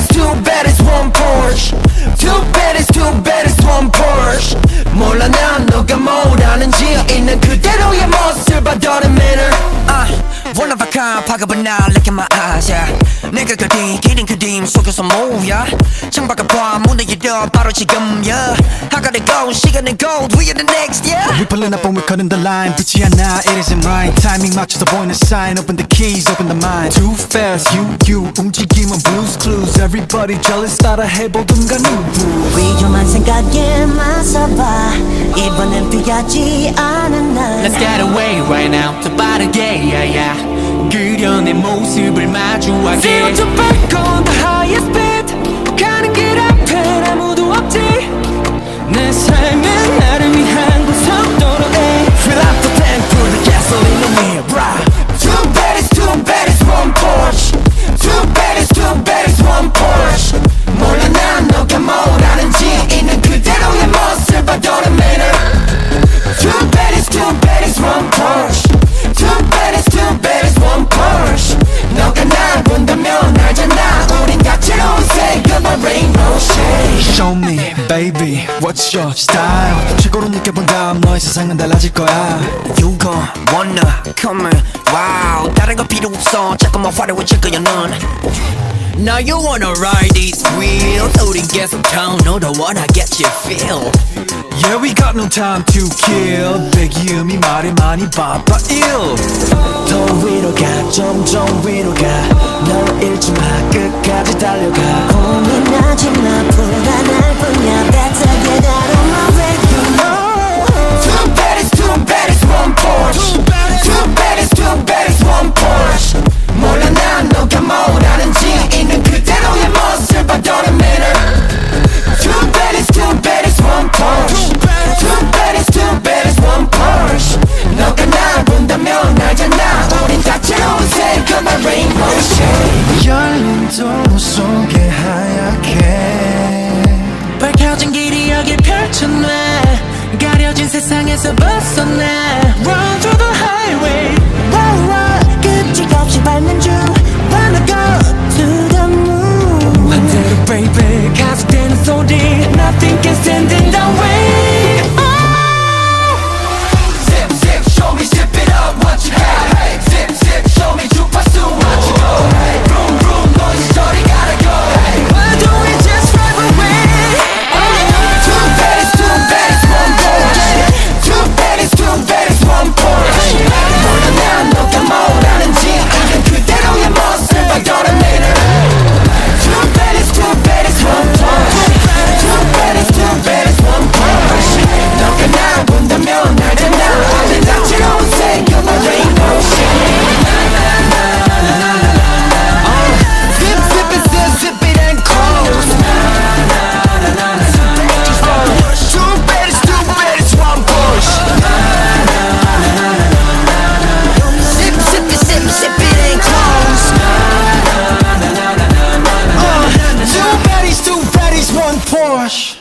it's too bad it's one Porsche. Too bad it's too bad it's one Porsche. 몰라 난 너가 뭘 아는지 있는 그대로의 모습을 봐 Doesn't matter. One of a kind 파급은 나 look in my eyes yeah. 내가 그린 기린 그림 속에서 뭐야 창밖을 봐 문을 열어 바로 지금 yeah. I gotta go 시간은 go we are the next yeah. We pulling up and we're cutting the line 붙지 않아 it isn't right timing 맞춰서 보이는 sign open the keys open the mind too fast you 움직임은 blues clues everybody jealous 따라 해보든가 누구 위험한 생각에 맞서봐 이번엔 피하지 않은 날 Let's get away right now 더 빠르게 yeah yeah 그려낸 모습을 마주하게 Zero to back on the highest speed 가는 길 앞엔 아무도 없지 내 삶은 나를 위한 고속도로에 Fill up the tank put the gasoline on me right. Too bad it's too bad it's one Porsche. Too bad it's too bad it's one Porsche. 몰라 난 너가 뭘 아는지 있는 그대로의 모습 but don't matter. Too bad it's too bad it's one Porsche. Too bad it's too bad it's one Porsche. 너가 날 본다면 알잖아 우린 다채로운 색깔의 rainbow shade. Show me baby what's your style 최고로 느껴본 다음 너의 세상은 달라질 거야 You gon' wanna come in wow 다른 거 필요 없어 자꾸만 화려해질 거야 넌 Now you wanna ride these wheels 우린 계속 down no don't wanna get you feel Yeah we got no time to kill 배기음이 말이 많이 바빠 ill 더 위로 가 점점 위로 가널 잃지 마 끝까지 달려가 고민하지 마 불안할 뿐이야 Better get out of my way you know Too bad it's too bad it's one Porsche. Too bad it's too bad it's one Porsche. 몰라 난 너가 뭘 아는지 있는 그대로의 모습 but don't matter. Too bad it's too bad it's one Porsche. Too bad it's too bad it's one Porsche. 너가 날 본다면 알잖아 우린 다채로운 색깔의 rainbow shade. 열린 도로 속에 하얗게 밝혀진 길이 여길 펼쳐놔 가려진 세상에서 벗어나 Run through the highway Wow wow 끄떡없이 밟는 중 Wanna go to the moon 반대로 baby 가속되는 소리 Nothing can stand in the way. Zip zip show me zip it up what you got. Zip zip show me 주파수 what you got. Vroom vroom 너의 소리 gotta go. Why don't we just drive away? Too bad it's too bad it's one Porsche. Too bad it's too bad it's one Porsche. 몰라 난 너가 뭘 아는지 있는 그대로의 모습 but don't matter. Too bad it's too bad it's one Porsche. Too bad it's too bad it's one Porsche. 너가 날 본다면 알잖아 우린 다채로운 색깔의 rainbow shade. Zip zip it zip zip it and close. Too bad it's too bad it's one Porsche. Zip zip it zip zip it and close. Too bad it's too bad it's one Porsche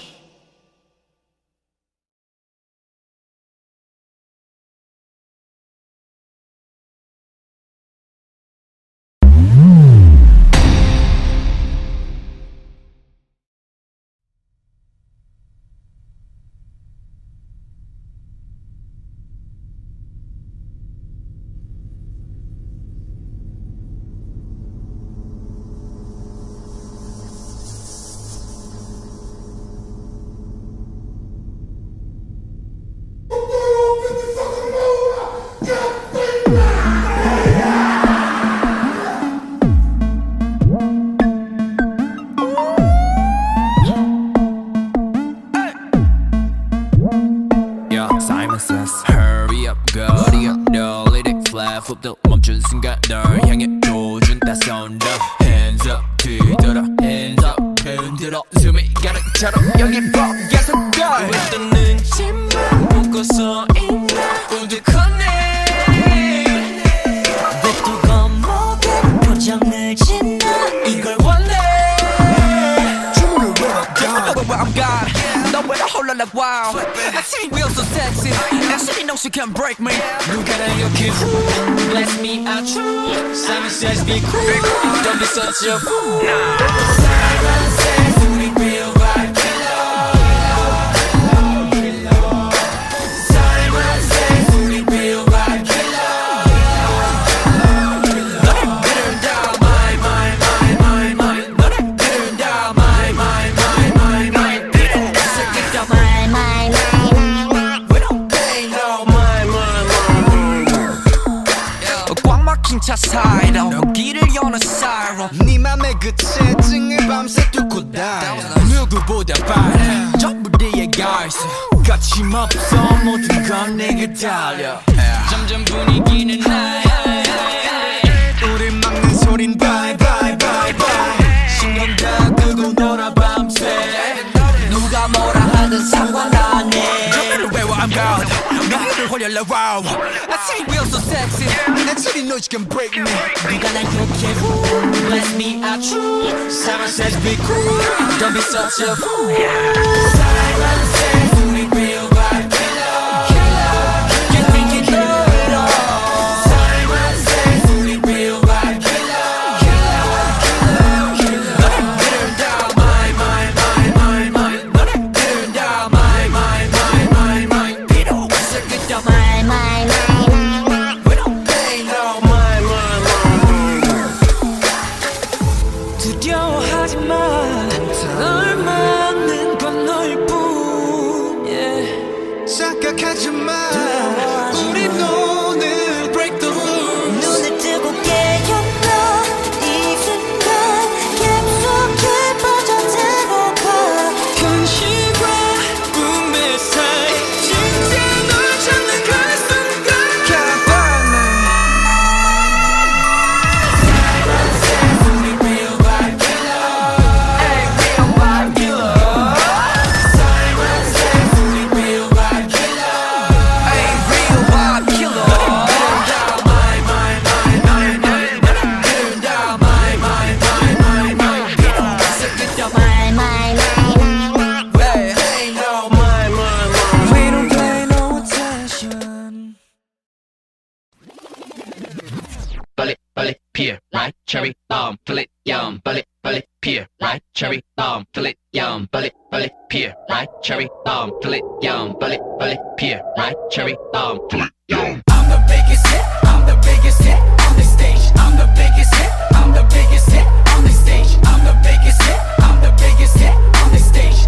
Simon says Hurry up, 거리 up, 너 lyrics flat 흡도 멈춘 순간 널 향해 조준 That's on the hands up 뒤돌아 hands up 흔들어 숨이 가는 처럼 여기 밖에서 걸 왜 눈치만 보고서 있나 우두커네 왜 또 겁먹은 표정을 짓나 이걸 원해 주문을 where I'm God. Nowhere to hold her like wow. I see real so sexy, and she knows she can break me. 누가나 이렇게 Bless me out true Simon says be cool Don't be such a fool 밤새 뚫고 달려 누구보다 빠른 전부 뒤에가 있어 거침없어 모든 건 내게 달려 점점 분위기는 high 우릴 막는 소린 bye bye bye bye 신경 다 끄고 놀아 밤새 누가 뭐라 하든 상관 안 해. 노래를 외워 I'm God 나를 홀려라 wow I say we're so sexy 내 소리 noise can break me 누가 날 욕해 Bless me out true Simon says be cool Don't be such a fool Simon says 우리 real vibe killer You think you know it all Simon says 우리 real vibe killer 너네들은 다 my 너네들은 다 my 필요 없어 그저 We don't pay no my 두려워하지 마. 널 막는 건 너일뿐. 착각하지 마 우린 오늘 break the rules 눈을 뜨고 깨어나 이 순간 깊숙이 빠져들어 가 현실과 꿈의 사이 진짜 널 찾는 그 순간 We don't pay no attention. Bullet, pear, right, cherry, fillet, yum, bullet, pear, right, cherry, fillet, yum, bullet, pear, right, cherry, fillet, yum, bullet, pear, right, cherry, fillet, yum. I'm the biggest hit. I'm the biggest hit on this stage. I'm the biggest hit. I'm the biggest hit on this stage. I'm the biggest hit. I'm the biggest hit on this stage.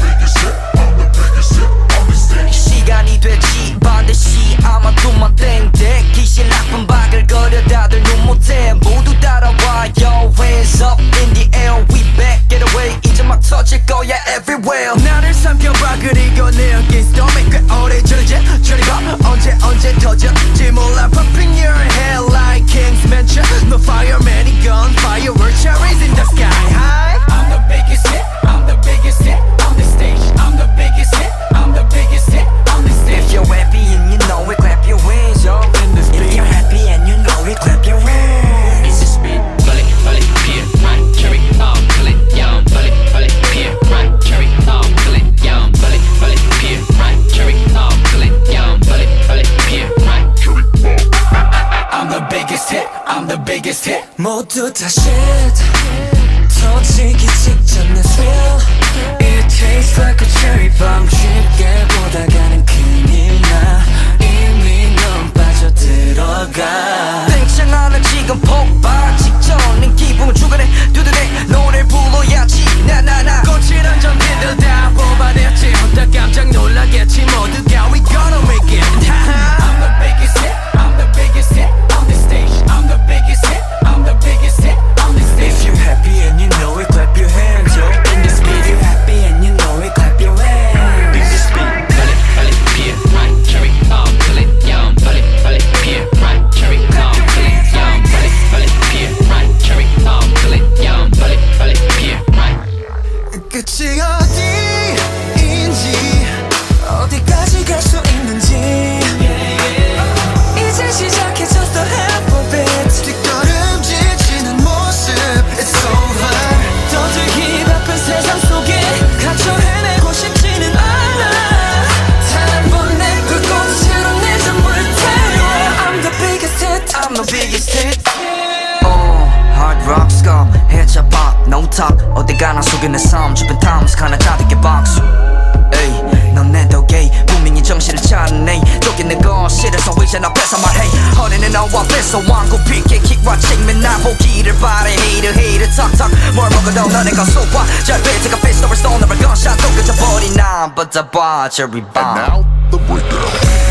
시간이 됐지 반드시 아마도 땡땡 귀신 나쁜 바글거려 다들 눈 못해 모두 따라와요 Hands up in the air we back get away 이제 막 터질 거야 everywhere 나를 삼켜봐 그리고 내 어깨 스톰에 꽤 오래 저러지 저리 봐 언제 터질지 몰라 Popping your head like King's Mansion No fireman 이 gun fireworks cherries in the sky high I'm the biggest hit. I'm the biggest hit on this stage. I'm the biggest hit. I'm the biggest hit on this stage. If you're happy and you know it clap your hands yo If you're happy and you know it clap your hands It's a speed, bullet, pear, right, cherry, fillet, yum, bullet, pear, right, cherry, fillet, yum, bullet, pear, right, cherry, fillet, yum, bullet, pear, right, cherry, I'm the biggest hit. I'm the biggest hit. 모두 다 shit 터지기 직전 내 thrill It tastes like a cherry bomb 쉽게 보다가는 큰일 나 이미 넌 빠져들어가 땡창하는 지금 폭발 직전인 기분을 주간에 두드내 노래 불러야지 나나나 거칠한 전기들 다 뽑아냈지 혼자 깜짝 놀라겠지 모두가 We gonna make it I'm the biggest hit. I'm the biggest hit on this stage. I'm the biggest hit. I'm the biggest hit on this stage. If you're happy and you know it clap your hands yo In this beat you're happy and you know it clap your hands In this beat bullet, pear, right, cherry, fillet, yum, bullet, pear, right, cherry, fillet, yum, bullet, pear, right, cherry, fillet, yum, bullet, pear, right. 끝이 어디인지 어디까지 갈 수 있는지 이제 시작해졌어 half of it 뒷걸음질 모습 It's over 더들기 바쁜 세상 속에 갇혀 헤매고 싶지는 않아 단번 내 불꽃으로 내 전부를 태워 I'm the biggest hit I'm the biggest hit Hard rock skull headshot pop no talk 어디 가나 속에 내 삶 주변 탐스 가나 자득의 박수 에이 넌 내 덕에 분명히 정신을 차리네 쫓기는 건 싫어서 이제 나 뺏어 말해 허리는 너와 뺏어 왕고 피게 킥과 측면 나 보기를 바래 Hater 턱턱 뭘 먹어도 너네가 쏘아 잘 배트가 피스톨을 쏘는 걸 gunshot 또 그쳐버린 난 But the bar cherry bomb And now, the breakdown.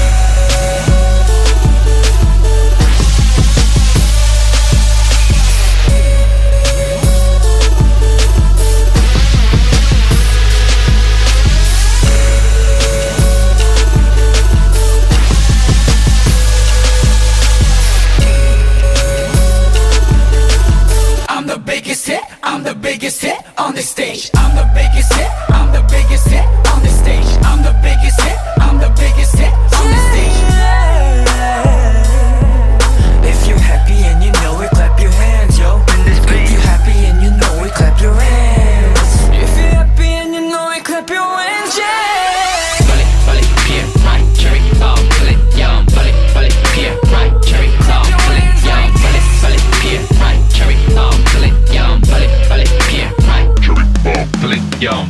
stage. I'm the biggest hit, I'm the biggest hit on the stage. I'm the biggest hit, I'm the biggest hit on the stage. If you're happy and you know it, clap your hands, yo. If you're happy and you know it, clap your hands. If you're happy and you know it, clap your hands, yeah. Bullet, bullet, pear, right, cherry, oh, bullet, yum, bullet, bullet, pear, right, cherry, oh, bullet, yum, bullet, bullet, pear, right, cherry, oh, bullet, yum, bullet, bullet, pear, right, cherry, oh, bullet, yum.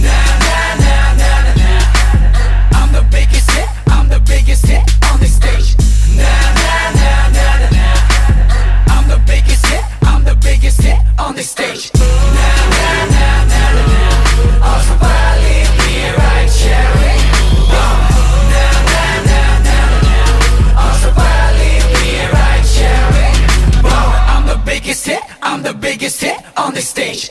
I'm the biggest hit, I'm the biggest hit on the stage. I'm the biggest hit, I'm the biggest hit on the stage. Also 빨리 be right cherry. Also 빨리 be right cherry. I'm the biggest hit, I'm the biggest hit on the stage.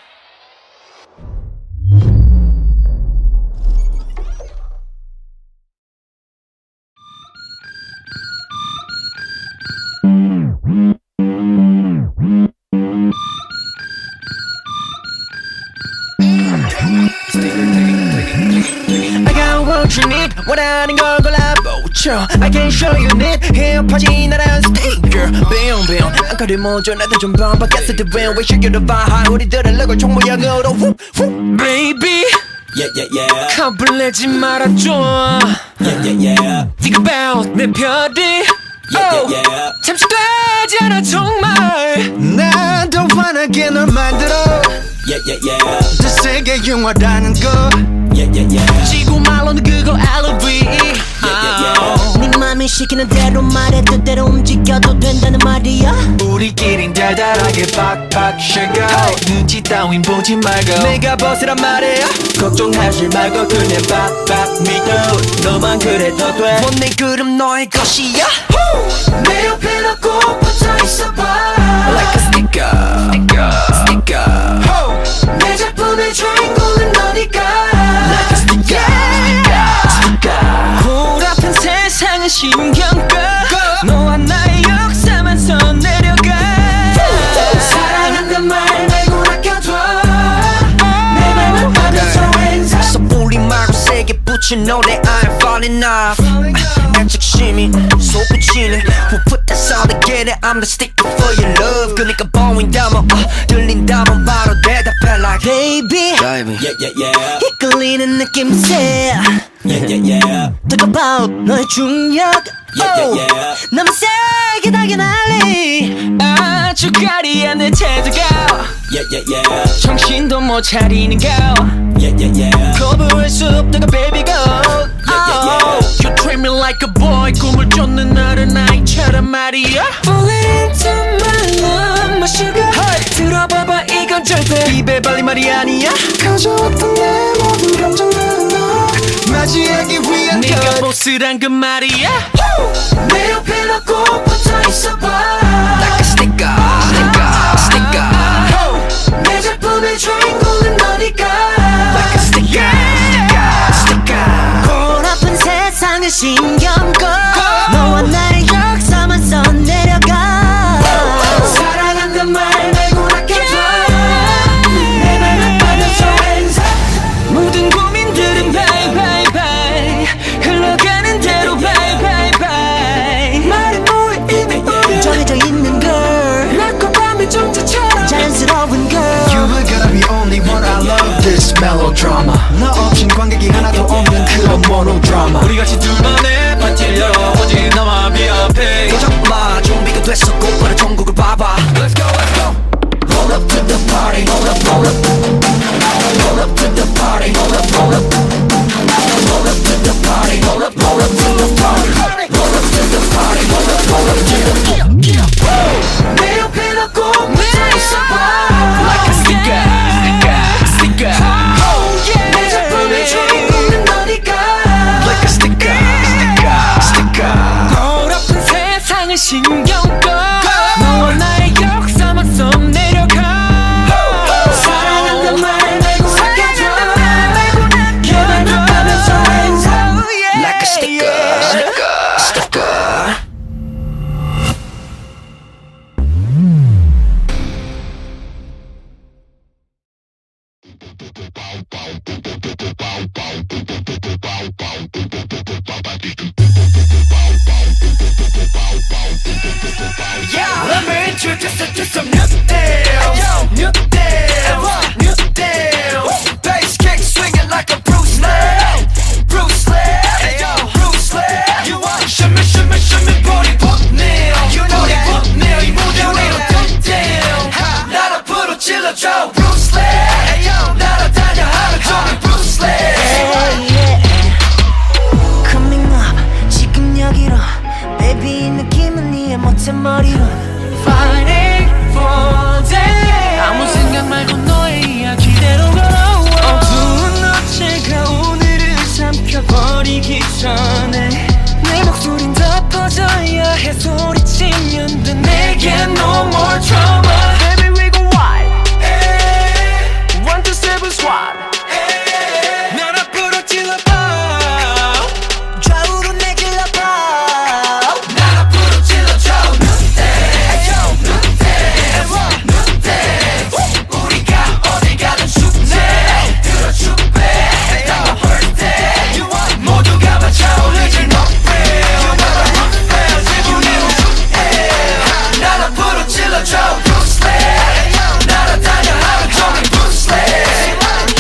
I got what you need 원하는 걸 골라보죠 I can show you need 힙하지 나란 스티커 빙빙 안가를 모조 나도 좀 반박했을 때 왜 시켜도 봐 우리들은 럭을 총 모양으로 Baby 겁을 내지 말아줘 Think about 내 별이 잠시 되지 않아 정말 난 더 환하게 널 만들어 더 세게 영화라는 거 지구 말로는 그거 LV 네 맘이 시키는 대로 말해 뜻대로 움직여도 된다는 말이야 우리끼린 달달하게 빡빡 쉐고 눈치 따윈 보지 말고 내가 벗으란 말이야 걱정하지 말고 그냥 빡빡 믿어 너만 그래도 돼 원내 그럼 너의 것이야 내 옆에 너 꼭 붙어 있어봐 Like a sticker sticker 내 작품의 주인공은 너니까 Like a sticker 보라픈 세상은 신경 꺼 너와 나의 역사만 선 내려가 사랑한단 말 말고 아껴둬 내 맘을 받아서 왼손 섣불리 말고 세게 붙인 노래 I'm falling off 애착심이 솟구치네 Who put that sound together I'm the sticker for your love 그니까 보인다면 들린다면 바로 대답해 like Baby 이끌리는 느낌새 Talk about 너의 중력 너무 세게 달게 날리 아주 가리한 내 태도가 정신도 못 차리는 거 거부할 수 없다가 baby go You treat me like a boy 꿈을 쫓는 어른아이처럼 말이야 Falling into my love my sugar 들어봐봐 이건 절대 입에 발린 말이 아니야 가져왔던 내 모든 감정들은 너 맞이하기 위한 네가 보스란 그 말이야 내 옆에 너 꼭 붙어 있어봐 Like a sticker 내 작품의 주인공은 너니까 Like a sticker 고라픈 세상을 신경 꺼 너와 나의 역사만 선 내려가 사랑한단 말 말고 아껴줘 내 맘을 받아줘 왼손 모든 고민들은 bye bye bye 흘러가는 대로 bye bye bye 말이 뭐해 이미 우리 정해져 있는 걸 낮과 밤의 정체처럼 자연스러운 걸 You are gonna be only one I love this melodrama 너 없인 관객이 하나도 없는 그런 monodrama 우리 같이 둘만의 파티를 열어 오직 나만 비합해 도전마 준비가 됐어 곧바로 전국을 봐봐 Let's go Roll up to the party Roll up Roll up to the party Roll up Roll up to the party Roll up to the party Roll up to the party Roll up 내 옆에 너 꼭 붙어 있어봐 Like a sticker 내 작품의 주인공은 너니까 Like a sticker Yeah, let me introduce you to some new deals. New deals, new deals. Bass kick swinging like a Bruce Lee. Bruce Lee, yo, Bruce Lee. You want shimmy, shimmy, shimmy, booty pop nail. You know that pop nail, 이 무대 위로 come down. 나를 부르질러줘, Bruce Lee. yo, 날아다녀 하루 종일 Bruce Lee. Coming up, 지금 여기로. Baby, 이 느낌은 니의 멋진 머리로. Fighting for day. 아무 생각 말고 너의 이야기대로 걸어와. 어두운 어제가 오늘을 삼켜버리기 전에 내 목소린 더 퍼져야 해. 소리치면 돼. 내겐 no more drama. Baby we go wild. 1, 2, 7 SWAT. 날 앞으로 찔러봐. 좌우로 내질러봐. 날 앞으로 찔러줘. 우리가 어딜 가든 축제 들어줄게. 다 birthday. 모두가 맞춰올리지 너를. 날 앞으로 찔러줘. Bruce Lee. 날아다녀 하루 종일 Bruce Lee.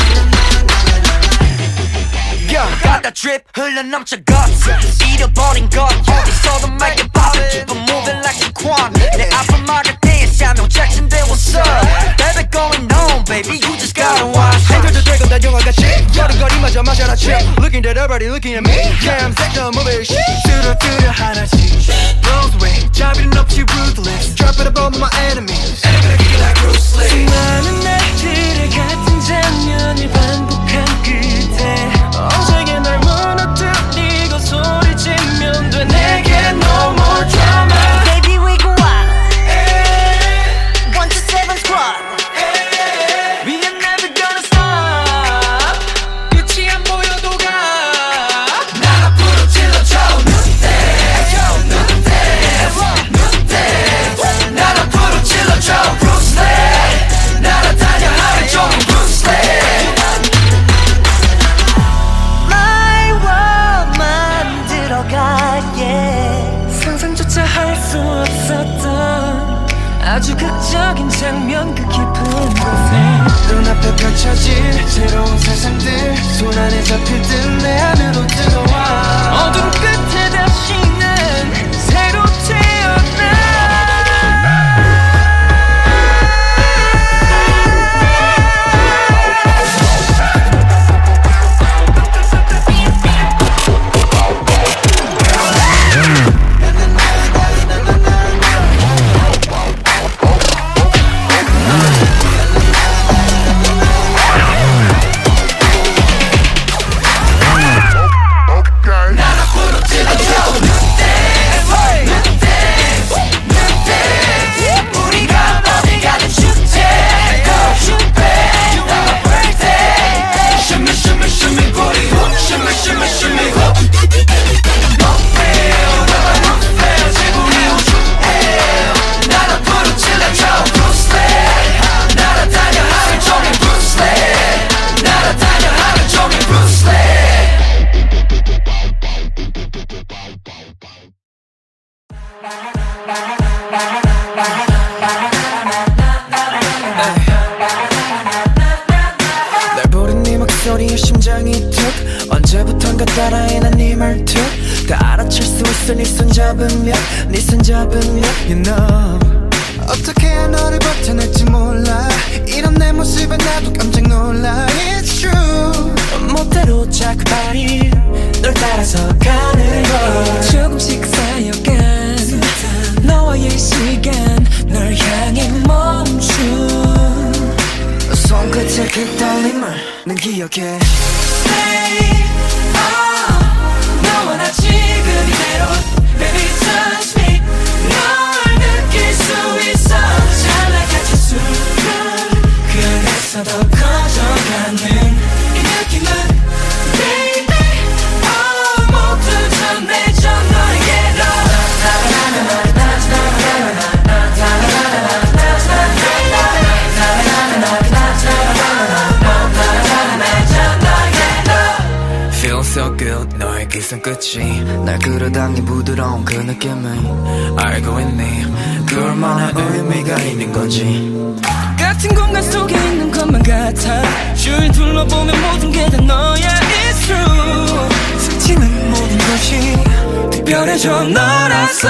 Got that drip 흘러넘쳐 guts 잃어버린 것 어디서도 make it pop. Keep on moving like a quan. 내 앞을 막을 때에 Samuel Jackson there what's up. Baby going on baby you just gotta watch. 행동도 되고 난 영화같이 여름거리마저 마셔라 chip. Looking at everybody looking at me. Yeah I'm sick of moving shit. 쓰러뜨려 하나씩 Rose way 자비는 없이 ruthless Drop it upon my enemies. 수많은 날들의 같은 장면을 반복한 끝에 언제게 날 무너뜨리고 소리치면 돼. 내게 no more drama. Baby, we go wild. 1, 2, 7 squad. We are never gonna stop. 끝이 안 보여도 가. 날 앞으로 찔러줘. 날 앞으로 찔러줘. Bruce Lee. 날아다녀 하루 종일 Bruce Lee. My world 만들어가 yeah. 상상조차 할 수 없었던 아주 극적인 장면 그 깊은 곳에 눈앞에 펼쳐질 새로운 세상들 손안에 잡힐 듯 내 안으로 들어와 어둠 끝에 다시는 새로 태어나. 우리가 어딜 가든 축제 Shimmy shimmy shimmy booty hoop. Shimmy shimmy shimmy hoop. 지구이 우주에 날 앞으로 찔러줘. Bruce Lee. 날아다녀 하루 종일 Bruce Lee. 날아다녀 하루 종일 Bruce Lee. 날 부른 네 목소리에 심장이 툭 언제부턴가 따라해 난 네 말투 다 알아챌 수 있어 네 손 잡으면 네 손 잡으면 You know 어떻게 해야 너를 버텨낼지 몰라 이런 내 모습에 나도 깜짝 놀라 It's true 멋대로 자꾸 발이 널 따라서 가는 걸 조금씩 쌓여간 너와의 시간 널 향해 멈춘 손끝의 그 떨림을 난 기억해 Stay 너와 나 지금 이대로 Baby touch me 널 느낄 수 있어 잘 나가는 순간 그래서 더 커져가는 이 느낌은 Baby 모두 전해져 너에게로 나 끝 너의 그 손끝이 날 끌어당긴 부드러운 그 느낌을 알고 있니 그 얼마나 의미가 있는 건지 같은 공간 속에 있는 것만 같아 주위 둘러보면 모든 게 다 너야 It's true 스치는 모든 것이 특별해져 너라서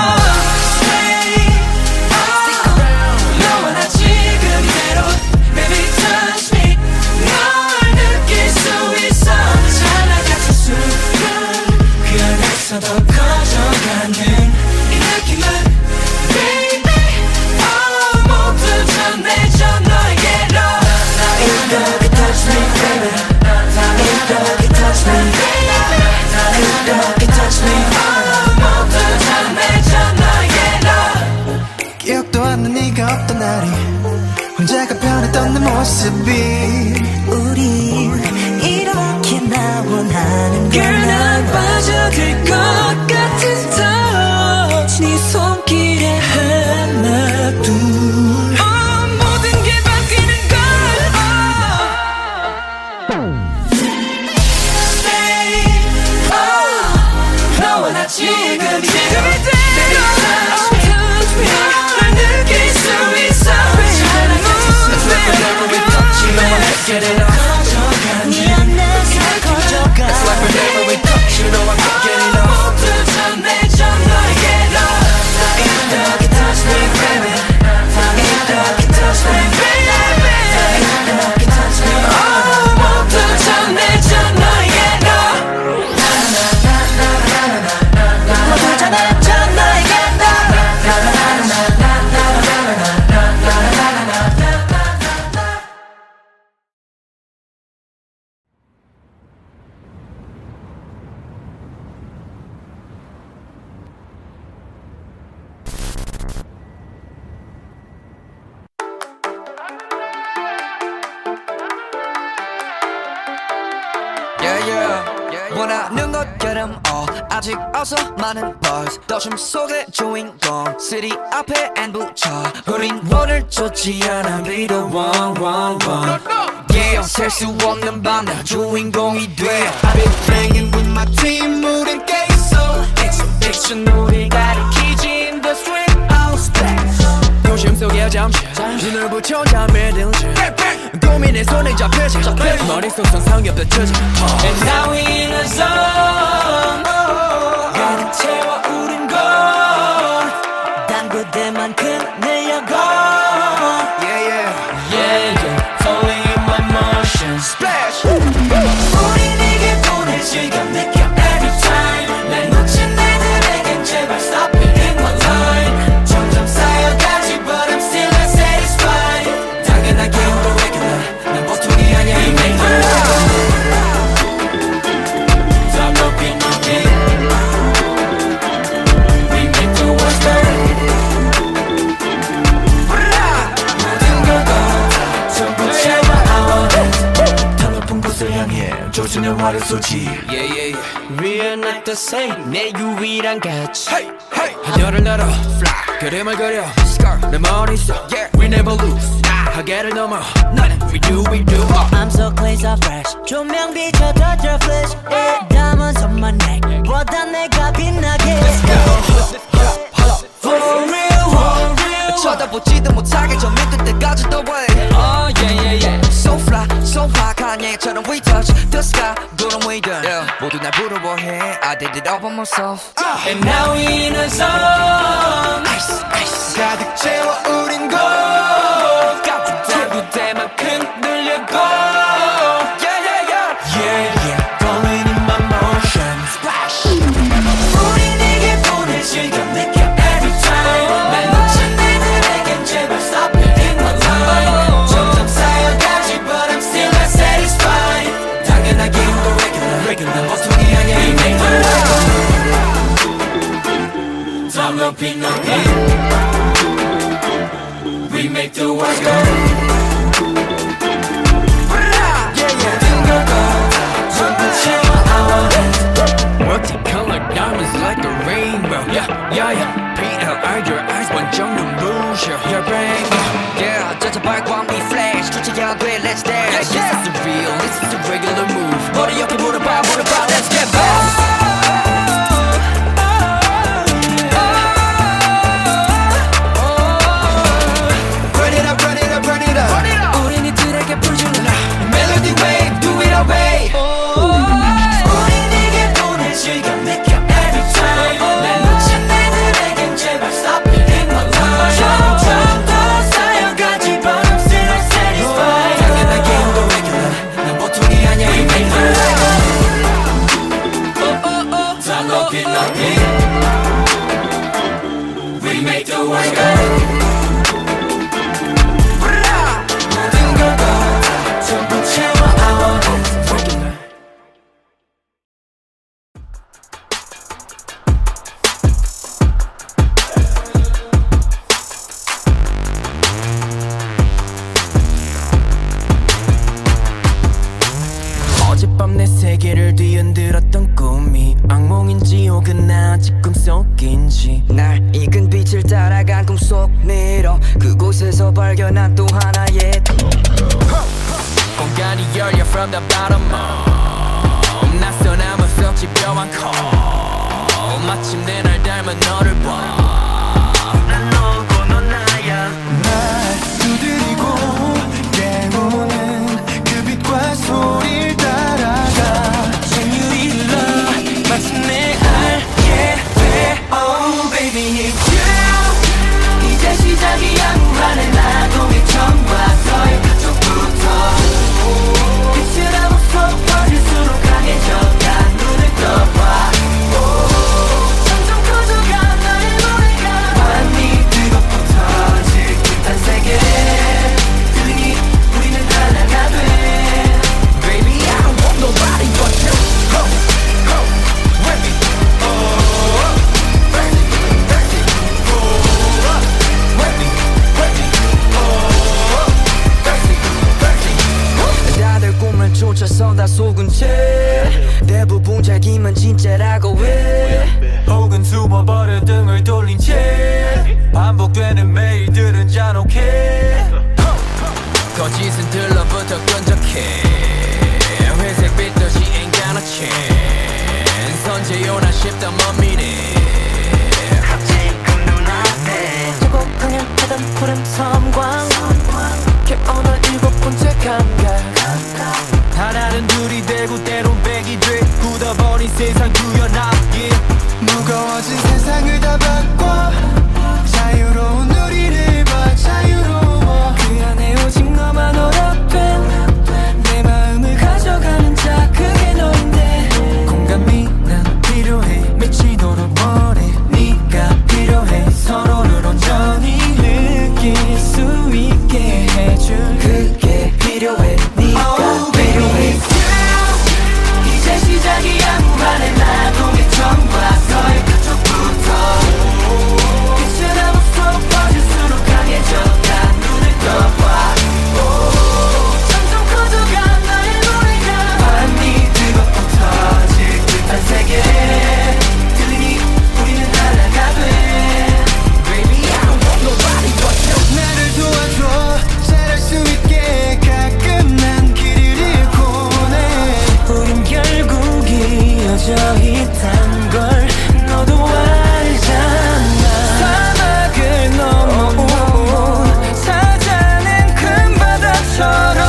너와 나 지금 이대로 Baby touch me 널 느낄 수 있어 찰나 같은 순간 그 안에서 더 커져가는 이 느낌은 Baby 모두 전해져 너에게로 이렇게 touch me baby 이렇게 touch me 이렇게 touch me 모두 전해져 너에게로 기억도 안 나 네가 없던 날이 혼자가 변했던 내 모습이 우리 이렇게 나 원하는 Girl 난 빠져들 것 같은 touch 네 손길에 하나 둘 모든 게 바뀌는 걸 Stay 너와 나 지금 이대로 touch me 널 느낄 수 있어 찰나 같은 순간 Get it up 네 안에서 커져가 It's like whenever we touch you know I can't get it up 모두 전해져 너에게로 이렇게 touch me baby 이렇게 touch me baby 이렇게 touch me 모두 전해져 너에게로 모두 전해져 너에게로 원하는 것처럼 아직 어서 많은 buzz 도심 속의 주인공 city 앞에 N 붙여 우린 원을 쫓지 않아 be the one yeah 셀 수 없는 밤 나 주인공이 돼 I've been playing with my team 우린 깨있어 Exhibition 우리 가리키지 in the street Oh splash 도심 속에 잠시 눈을 붙여 잠에 들지 고민에 손에 잡히지 머릿속 상상이 없다 쳐지 And now we in a zone 가득 채워 우린 gone 당구대만큼 늘려고 Yeah Falling in my motions Splash 우리 네게 보낼 지금 느껴 every time 날 놓친 애들에겐 제발 stop it in my line 점점 쌓여가지 but I'm still not satisfied 당연하게 the regular 난 보통이 아니야 이 regular 더 높이 높이 We make the world burn 모든 걸 다 전부 채워 I want it 더 높은 곳을 향해 조준의 화를 쏘지 We are not the same 내 유일한 가치 하늘을 날아 fly 그림을 그려 내 머릿속 We never lose 하계를 넘어 나는 we do I'm so clean so fresh 조명 비춰 touch your flesh 담은 손만 내보다 내가 빛나게 For real 쳐다보지도 못하게 저 밑에 때까지 the way Oh yeah So fly so high Kanye처럼 we touch the sky 구름 위든 모두 날 부러워해 I did it all by myself And now we in a zone 가득 채워 우린 go 가득한 그대만큼 늘려고 Yeah Falling in my motions Splash 우리 네게 보낼 지금 느껴 every time 날 놓친 애들에겐 제발 stop it in my line 점점 쌓여가지 but I'm still not satisfied 당연하게 the regular 보통이 아니야 이 regular 더 높이 높이 We make the world go 모든 걸 다 전부 채워 I want it Multicolor diamonds like a rainbow PLR your eyes 완전 눈부셔 Your brain 저저 발광 we flash 주체가 돼 let's dance This is the real, this is the regular move 머리 옆에 물어봐 let's get 세계를 뒤흔들었던 꿈이 악몽인지 혹은 아직 꿈속인지 날 익은 빛을 따라간 꿈속 미러 그곳에서 발견한 또 하나의 공간이 열려 from the bottom up 낯선 암흑 속 집요한 call 마침내 날 닮은 너를 봐난 너고 넌 나야 날 두드리고 깨우는 그 빛과 소리를 따라가 전율이 흘러 마침내 알게 돼 Oh baby it's you 이제 시작이야 무한의 나동의 처음과 그쪽부터 빛을 암흑 속 퍼질수록 강해져 난 눈을 떠봐 점점 커져가 나의 노래가 완히 뜨겁고 터질 듯한 세계 들리니 우리는 하나가 돼 Baby I don't want nobody but you Ho, ho, with me Oh, baby, baby Oh, with me, with me Oh, baby, baby 다들 꿈을 쫓아서 다 속은 채 대부분 자기만 진짜라고 해 혹은 숨어버려 등을 돌린 채 반복되는 매일들은 잔혹해 거짓은 들러부터 끈적해 회색 빛도시 ain't got a chance 선제요나 싶다 먼 미래 지금 눈앞에 두고 강렬하던 푸른 섬광 깨어나 일곱 번째 감각 하나는 둘이 되고 때론 백이 돼 굳어버린 세상 구현하기 무거워진 세상을 다 바꿔 자유로운 우리를 봐 자유로워 그 안에 오직 너만 허락된 내 마음을 가져가는 자 그게 너인데 공감이 난 필요해 미치도록 원해 네가 필요해 서로를 온전히 느낄 수 있게 해줄 그게 필요해 네가 필요해 이제 시작이야 무한의 나동의 처음과 서의 그쪽부터 빛을 암흑 속 퍼질수록 강해져 난 눈을 떠봐 점점 커져가 나의 노래가 완히 뜨겁고 터질 듯한 세계 들리니 우리는 하나가 돼 Baby I don't want nobody but you 나를 도와줘 잘할 수 있게 가끔 난 길을 잃곤 해 우린 결국 이어져 있단 걸 너도 알잖아 사막을 넘어온 찾아낸 큰 바다처럼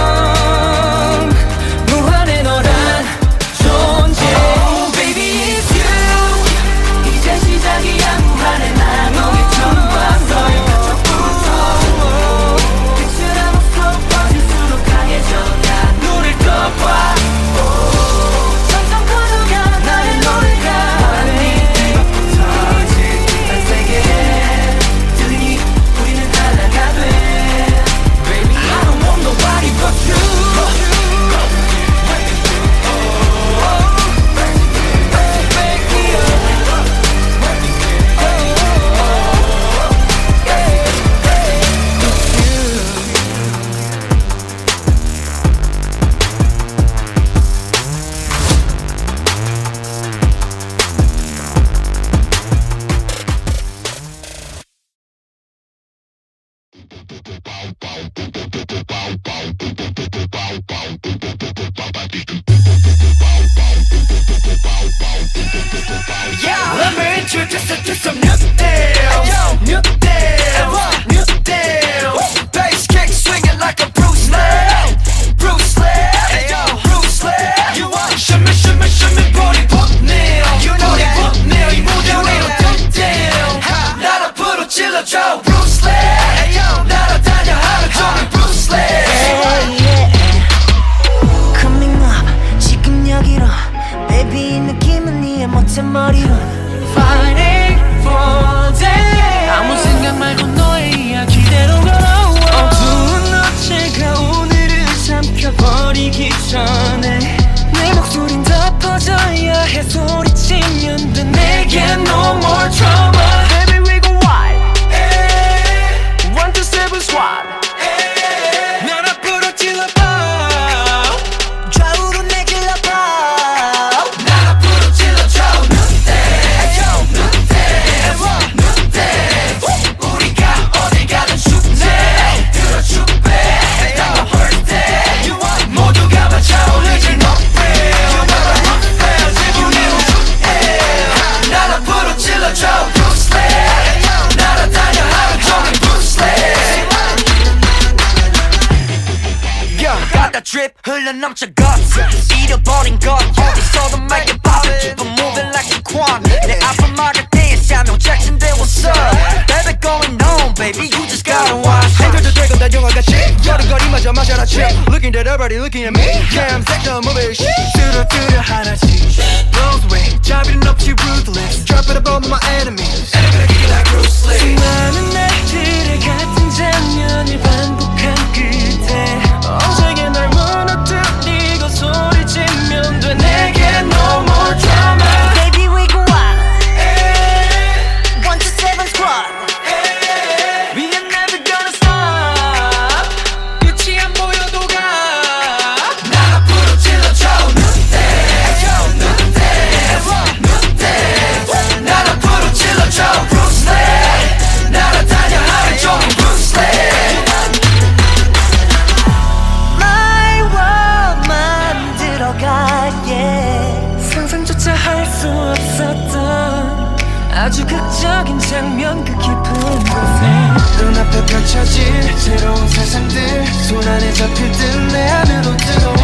무한의 너란 존재 Oh baby it's you 이제 시작이야 무한의 나동의 처음과 서의 그쪽부터 빛을 암흑 속 퍼질수록 강해져 난 눈을 떠봐 점점 커져가 나의 노래가 완히 뜨겁고 터질 듯한 세계 들리니 우리는 하나가 돼 Baby I don't want nobody but you Yeah, let me introduce you to some new deals. New deals, new deals. Bass kick swinging like a Bruce Lee. Bruce Lee, yo, Bruce Lee. You want shimmy, shimmy, shimmy, body pop nail. You know that pop nail, 이 무대 위로 던져. 나를 부르질러줘, Bruce Lee. 날아다녀 하루 종일 Bruce Lee. Coming up 지금 여기로 Baby 이 느낌은 니의 멋진 머리로 Fighting for day. 아무 생각 말고 너의 이야기대로 걸어와. 어두운 어제가 오늘을 삼켜버리기 전에 내 목소린 더 퍼져야 해 소리치면 돼 내겐 no more trauma. Baby we go wild. 1, 2, 7 SWAT. 날 앞으로 찔러봐. 좌우로 내질러봐 흘러넘쳐 guts 잃어버린 것 어디서도 make it pop Keep on moving like a quan 내 앞을 막을 때에 Samuel Jackson there what's up Baby going on baby you just gotta watch 행동도 되고 다 영화같이 여름거리마저 마셔라 chill Looking at everybody looking at me Yeah I'm sick of moving shit 뚜루뚜루 하나씩 Blows away 자비는 없이 ruthless Drop it above my enemies And I'm gonna kick it like Bruce Lee 수많은 날들의 같은 장면을 반복한 끝에 언제게 날 무너뜨리고 소리치면 돼 내게 no more drama Baby we go out 1 to 7 squad We are never gonna stop 끝이 안 보여도 가 나 앞으로 찔러줘 눈대 난 앞으로 찔러줘 Bruce Lee 날아다녀 하루 종일 Bruce Lee My world 만들어가 yeah 상상조차 할 수 없었던 아주 극적인 장면 그 깊은 곳에 눈앞에 펼쳐질 새로운 세상들 손 안에 잡힐 듯 내 안으로 들어와